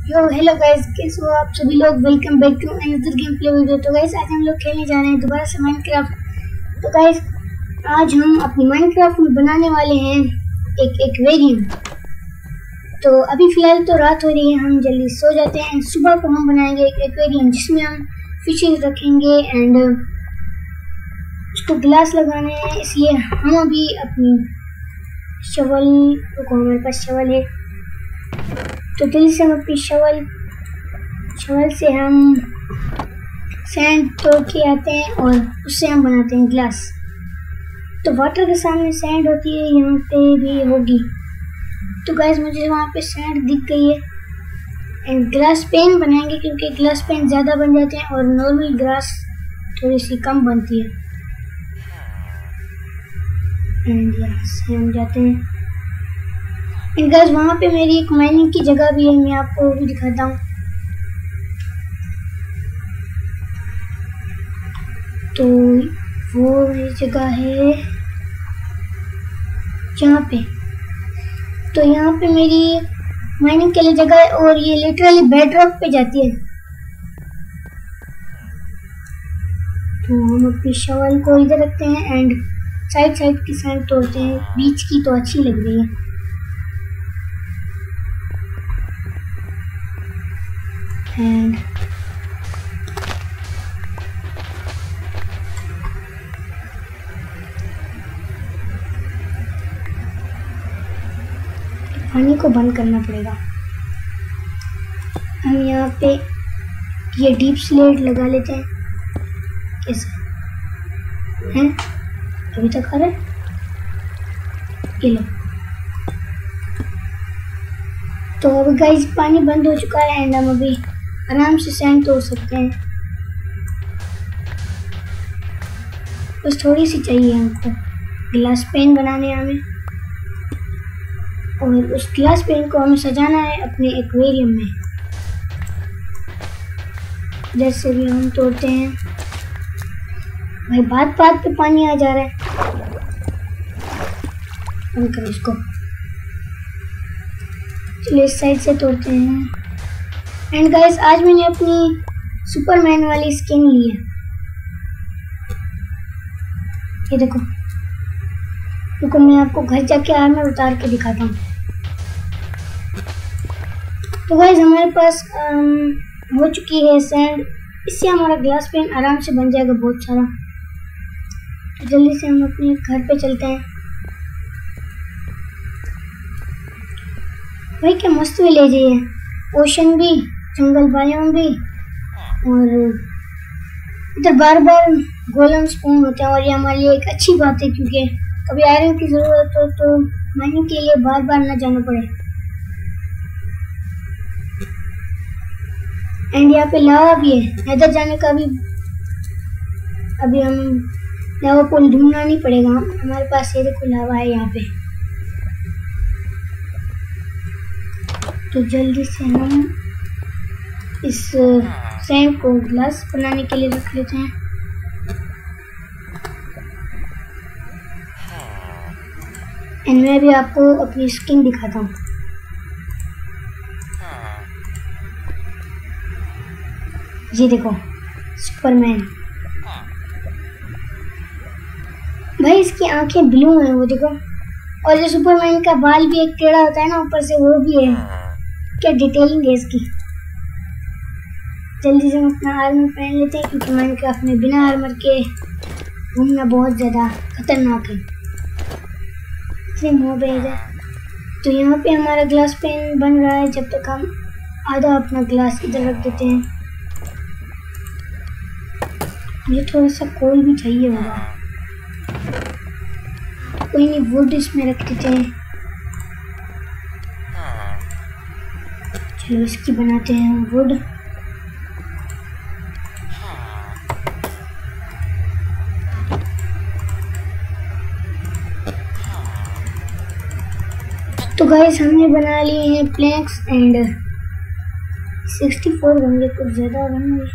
यो hello guys, कैसे हो आप सभी लोग। Welcome back to another game play video. तो गाइस आज हम लोग खेलने जा रहे हैं दोबारा से माइनक्राफ्ट। तो गाइस आज हम अपनी माइनक्राफ्ट में बनाने वाले हैं एक एक्वेरियम। तो अभी फिलहाल तो रात हो रही है, हम जल्दी सो जाते हैं एंड सुबह को हम बनाएंगे एक एक्वेरियम जिसमें हम फिशेज रखेंगे एंड उसको ग्लास लगाने हैं। इसलिए हम अभी अपनी शवल को, हमारे पास शवल है तो जल्दी से हम अपनी शवल से हम सैंड तोड़ के आते हैं और उससे हम बनाते हैं ग्लास। तो वाटर के सामने सैंड होती है, यहाँ पे भी होगी। तो गाइस मुझे वहाँ पे सैंड दिख गई है एंड ग्लास पेन बनाएंगे क्योंकि ग्लास पेन ज़्यादा बन जाते हैं और नॉर्मल ग्लास थोड़ी सी कम बनती है। एंड यहाँ से हम जाते हैं एंड गाइस वहाँ पे मेरी एक माइनिंग की जगह भी है, मैं आपको वो भी दिखाता हूँ। तो वो मेरी जगह है यहाँ पे। तो यहाँ पे मेरी माइनिंग के लिए जगह है और ये लिटरली बेडरॉक पे जाती है। तो हम अपनी शवल को इधर रखते हैं एंड साइड की सैंड तोड़ते हैं। बीच की तो अच्छी लग रही है। एंड पानी को बंद करना पड़ेगा। हम यहाँ पे ये डीप स्लेट लगा लेते हैं। कैसे हैं अभी तक आ रहा है, ये लो। तो अभी गाइस पानी बंद हो चुका है एंड हम अभी आराम से सैंड तोड़ सकते हैं। बस थोड़ी सी चाहिए हमको ग्लास पेन बनाने हमें, और उस ग्लास पेन को हमें सजाना है अपने एक्वेरियम में। जैसे भी हम तोड़ते हैं भाई, बात पे पानी आ जा रहा है। बंद करो इसको। चलिए इस साइड से तोड़ते हैं। एंड गाइस आज मैंने अपनी सुपरमैन वाली स्किन ली है, ये देखो। रुको मैं आपको घर जाके आर्मर उतार के दिखाता हूँ। तो गाइस हमारे पास हो चुकी है सैंड, इससे हमारा ग्लास पेन आराम से बन जाएगा बहुत सारा। तो जल्दी से हम अपने घर पे चलते हैं। भाई क्या मस्त विलेज है ये, ओशन भी, जंगल बायोम भी, और इधर बार बार गोलम स्पॉन होते हैं। और ये हमारे लिए एक अच्छी बात है क्योंकि कभी आयरन की जरूरत हो तो माइनिंग के लिए बार बार ना जाना पड़े। एंड यहाँ पे लावा भी है, इधर जाने का भी अभी हम लावा पुल ढूंढना नहीं पड़ेगा। हमारे पास ये देखो लावा है यहाँ पे। तो जल्दी से हम इस सैंड को ग्लास बनाने के लिए रख लेते हैं। एंड मैं भी आपको अपनी स्किन दिखाता हूँ। ये देखो सुपरमैन। भाई इसकी आंखें ब्लू हैं, वो देखो। और जो सुपरमैन का बाल भी एक टेढ़ा होता है ना ऊपर से, वो भी है। क्या डिटेलिंग है इसकी। जल्दी से हम अपना आर्मर पहन लेते हैं क्योंकि माइनक्राफ्ट में बिना आर्मर के घूमना बहुत ज़्यादा खतरनाक है। तो यहाँ पे हमारा ग्लास पेन बन रहा है। जब तक हम आधा अपना ग्लास इधर रख देते हैं। मुझे थोड़ा सा कोल भी चाहिए होगा, कोई नहीं, वुड इसमें रख देते हैं। चलो इसकी बनाते हैं हम वुड। तो गाइस हमने बना लिए हैं प्लैंक्स एंड 64 बन गए, कुछ ज़्यादा बन गए।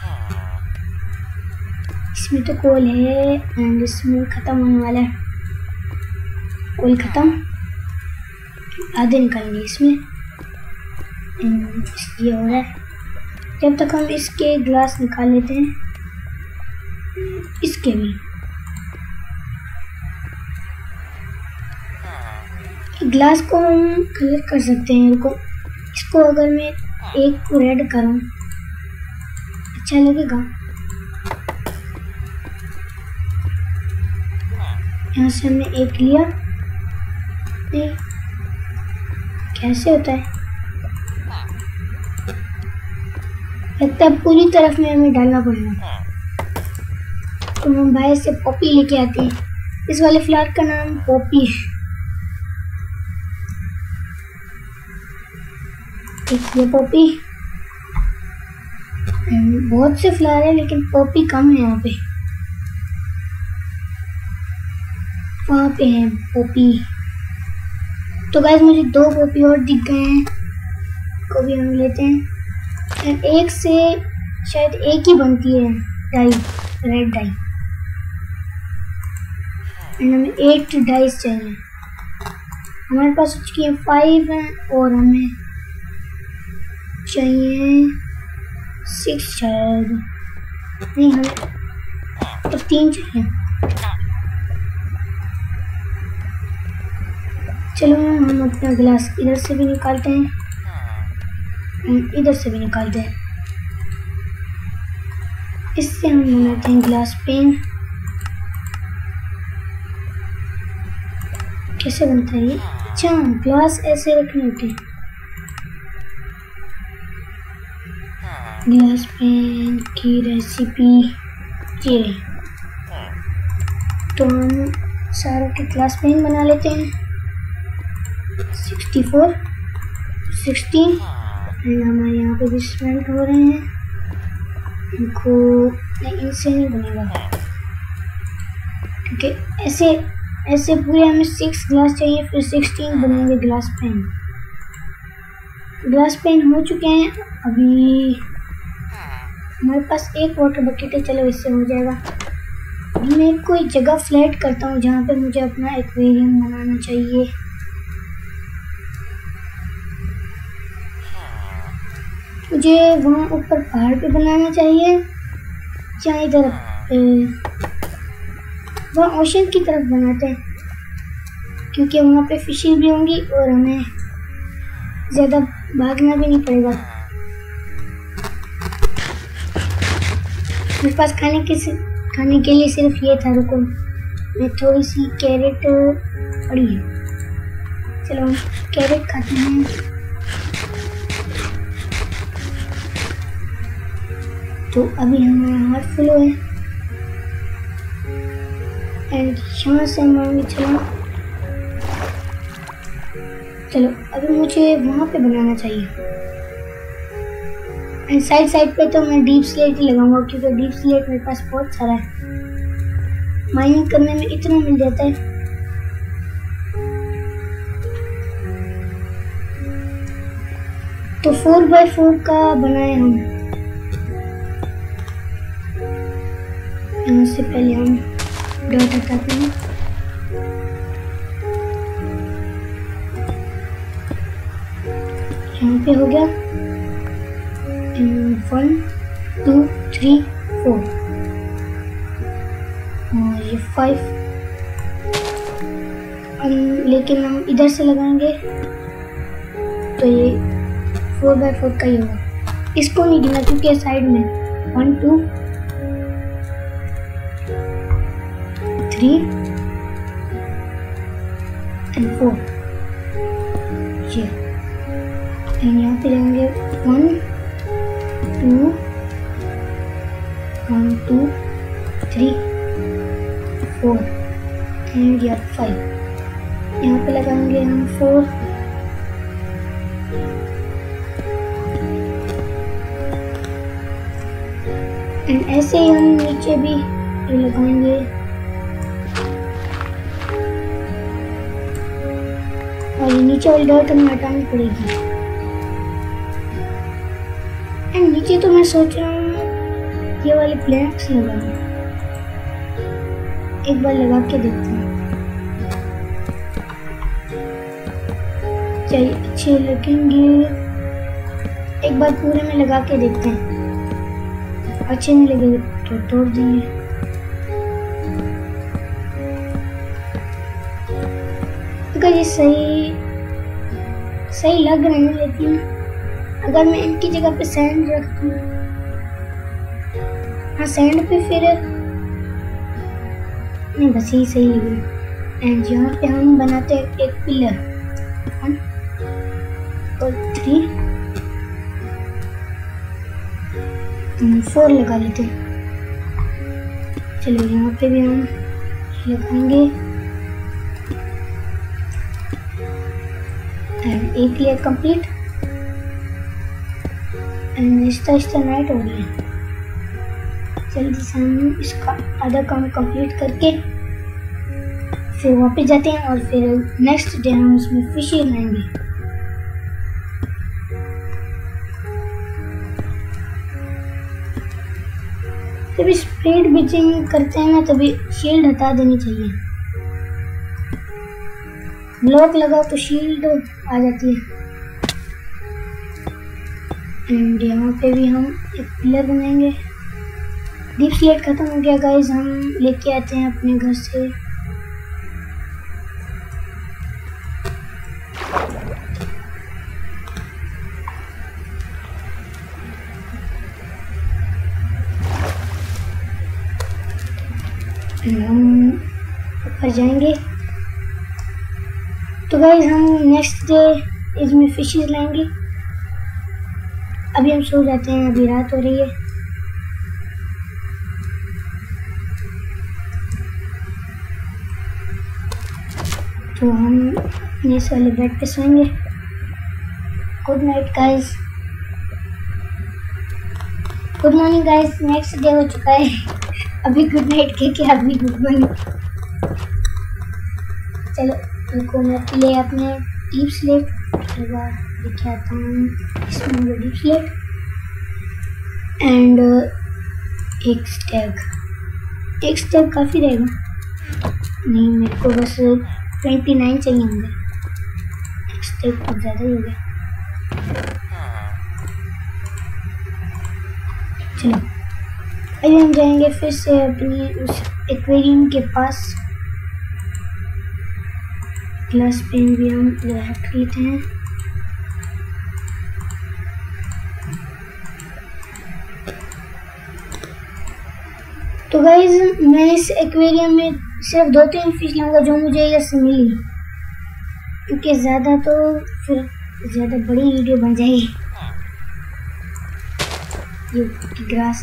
इसमें तो कोल है एंड इसमें ख़त्म होने वाला है। कोल ख़त्म, आधे निकालेंगे इसमें। ये हो रहा है। जब तक हम इसके ग्लास निकाल लेते हैं, इसके भी ग्लास को हम कलर कर सकते हैं। इसको अगर मैं एक को रेड करूं, अच्छा लगेगा। यहाँ से हमने एक लिया, नहीं कैसे होता है, लगता है पूरी तरफ में हमें डालना पड़ेगा। तो हम बाहर से पॉपी लेके आते हैं। इस वाले फ्लावर का नाम पॉपी है। एक ये पॉपी, बहुत से फ्लावर है लेकिन पॉपी कम है। यहाँ पे वहाँ पे है पॉपी। तो गाइस मुझे 2 पॉपी और दिख गए हैं, को भी हम लेते हैं। एक से शायद एक ही बनती है डाई, रेड डाई। हमें 8 डाइस चाहिए। हमारे पास हो चुकी है 5 हैं और हमें चाहिए 6 शायद, नहीं हमें तो 3 चाहिए। चलो हम अपना गिलास इधर से भी निकालते हैं, इधर से भी निकालते हैं। इससे हम बनाते हैं ग्लास पेन। कैसे बनता है ये? अच्छा, ग्लास ऐसे रखने होते हैं। ग्लास पेन की रेसिपी ये। तो हम सारों के ग्लास पेन बना लेते हैं। 64, 16 हमारे यहाँ पे भी स्मेल्ट हो रहे हैं। इनको नहीं, इनसे नहीं बनेगा क्योंकि ऐसे पूरे हमें 6 ग्लास चाहिए, फिर 16 बनेंगे ग्लास पेन। ग्लास पेन हो चुके हैं। अभी हमारे पास एक वाटर बकेट है, चलो इससे हो जाएगा। अभी मैं कोई जगह फ्लैट करता हूँ जहाँ पे मुझे अपना एक्वेरियम बनाना चाहिए। मुझे वहाँ ऊपर पहाड़ पे बनाना चाहिए, या इधर वहाँ ओशन की तरफ बनाते हैं क्योंकि वहाँ पे फिशेस भी होंगी और हमें ज़्यादा भागना भी नहीं पड़ेगा। मेरे पास खाने के लिए सिर्फ ये था। रुको, मैं थोड़ी सी कैरेट पड़ी है, चलो हम कैरेट खाते हैं। तो अभी हमारा हाथ फुल है एंड यहाँ से हम आएंगे। चलो अभी मुझे वहाँ पे बनाना चाहिए एंड साइड पे तो मैं डीप स्लेट ही लगाऊंगा क्योंकि डीप स्लेट मेरे पास बहुत सारा है। माइनिंग करने में इतना मिल जाता है। तो 4x4 का बनाए हम। यहाँ से पहले हम डॉट हटाते हैं। यहाँ पे हो गया 1 2 3 4 और ये 5। लेकिन हम इधर से लगाएंगे तो ये 4x4 का ही होगा। इसको नहीं गिना क्योंकि साइड में 1 2 3 and 4 ये। यहाँ पे जाएंगे 1 2 1 2 3 4 एंड या 5। यहाँ पे लगाएंगे हम 4 एंड ऐसे ही हम नीचे भी लगाएंगे। और ये नीचे वाली डॉट हमें हटानी पड़ेगी। एंड नीचे तो मैं सोच रहा हूँ ये वाले प्लैंक्स लगाऊं। एक बार लगा के देखते हैं क्या ये अच्छे लगेंगे। एक बार पूरे में लगा के देखते हैं, अच्छे नहीं लगे तो तोड़ देंगे। अगर ये सही लग रहे हैं, लेकिन अगर मैं इनकी जगह पे सैंड रख दूँ, हाँ सैंड पे फिर नहीं, बस यही सही लग रहा है। एंड यहाँ पे हम बनाते हैं एक पिलर 1 और 3 4 लगा लेते हैं। चलो यहाँ पे भी हम लगाएंगे एंड एक लेयर कंप्लीट। एंड आहिस्ता नाइट हो रही है, जल्दी से हम इसका आधा काम कंप्लीट करके फिर वापस जाते हैं और फिर नेक्स्ट डे हम उसमें फिश लाएंगे। जब स्पीड बिचिंग करते हैं ना, तभी शील्ड हटा देनी चाहिए। ब्लॉक लगाओ तो शील्ड आ जाती है। एंड यहाँ पे भी हम एक पिलर बनाएंगे। डीप स्लेट खत्म हो गया गाइस, हम लेके आते हैं अपने घर से। हम ऊपर जाएंगे तो गाइस हम नेक्स्ट डे इसमें फिशेस लाएंगे। अभी हम सो जाते हैं, अभी रात हो रही है। तो हम इस वाले बेड पे सोएंगे। Good night guys, good morning guys, next day हो चुका है। अभी गुड नाइट कह के अभी गुड मॉर्निंग। चलो इनको मैं ले अपने डीप स्लेट लेके आता हूँ। इसमें डीप स्लेट एंड एक स्टैग काफ़ी रहेगा। नहीं, मेरे को बस 29 चाहिए होंगे। एक स्टैग बहुत ज़्यादा ही हो गया। चलो अभी हम जाएंगे फिर से अपनी उस एक्वेरियम के पास। ग्लास पेन भी हम रख लेते हैं। तो गाइज मैं इस एक्वेरियम में सिर्फ 2-3 फिश लाऊंगा जो मुझे इधर से मिली, क्योंकि ज़्यादा तो फिर ज़्यादा बड़ी वीडियो बन जाएगी। ये ग्रास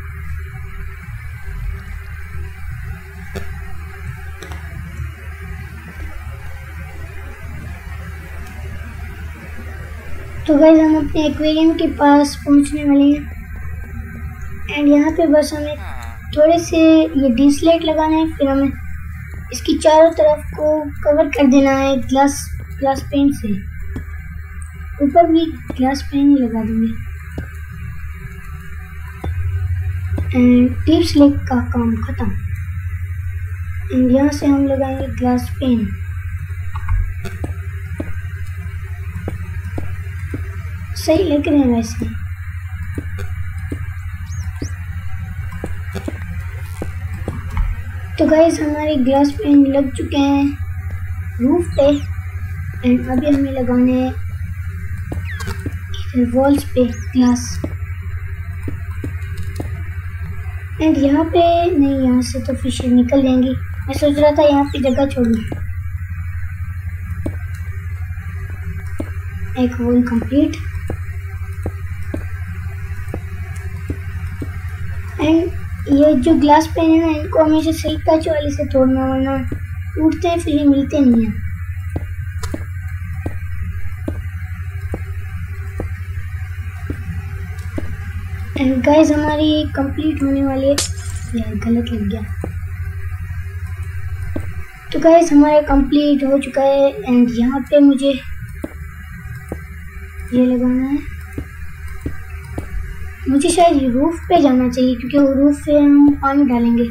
तो गाइस हम अपने एक्वेरियम के पास पहुंचने वाले हैं। एंड यहाँ पे बस हमें थोड़े से ये डीप स्लेट लगाना है, फिर हमें इसकी चारों तरफ को कवर कर देना है ग्लास पेन से। ऊपर भी ग्लास पेन लगा देंगे। एंड डीप स्लेट का काम खत्म। एंड यहाँ से हम लगाएंगे ग्लास पेन। सही लग रहे हैं वैसे। तो गाइस हमारे ग्लास पेन लग चुके हैं रूफ पे। एंड अभी हमें लगाने हैं इधर वॉल्स पे ग्लास। एंड यहाँ पे नहीं, यहाँ से तो फिश निकल जाएंगी। मैं सोच रहा था यहाँ पे जगह छोड़ूं। एक वॉल कंप्लीट। एंड ये जो ग्लास पेन है ना, इनको हमेशा सही टच वाले से तोड़ना, वरना टूटते हैं फिर ये मिलते नहीं हैं। एंड गाइस हमारी कंप्लीट होने वाली है। यार गलत लग गया। तो गाइस हमारा कंप्लीट हो चुका है। एंड यहाँ पे मुझे ये लगाना है। मुझे शायद रूफ पे जाना चाहिए, क्योंकि वो रूफ पे हम पानी डालेंगे।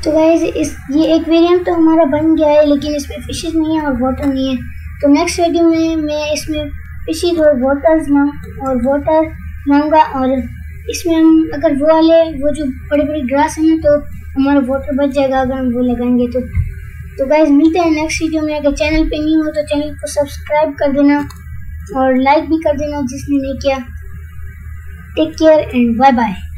तो गाइस ये एक वेरिएंट तो हमारा बन गया है, लेकिन इसमें फिशेस नहीं है और वाटर नहीं है। तो नेक्स्ट वीडियो में मैं इसमें फिशेस और वाटर लाऊंगा, और इसमें हम अगर वो वाले वो जो बड़े बड़े ग्रास हैं तो हमारा वाटर बच जाएगा अगर हम वो लगाएंगे तो गाइस मिलते हैं नेक्स्ट वीडियो में। अगर चैनल पे नहीं हो तो चैनल को सब्सक्राइब कर देना और लाइक भी कर देना जिसने नहीं किया। Take care and bye bye.